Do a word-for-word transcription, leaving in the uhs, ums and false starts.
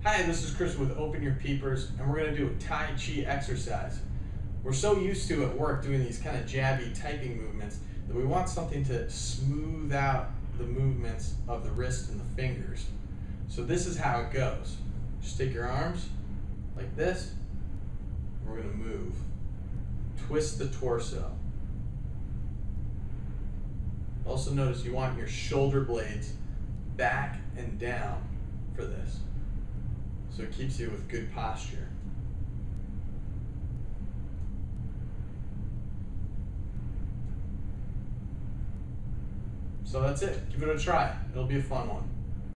Hi, this is Chris with Open Your Peepers, and we're going to do a Tai Chi exercise. We're so used to at work doing these kind of jabby typing movements that we want something to smooth out the movements of the wrist and the fingers. So this is how it goes. Just take your arms like this, and we're going to move. Twist the torso. Also notice you want your shoulder blades back and down for this, so it keeps you with good posture. So that's it. Give it a try. It'll be a fun one.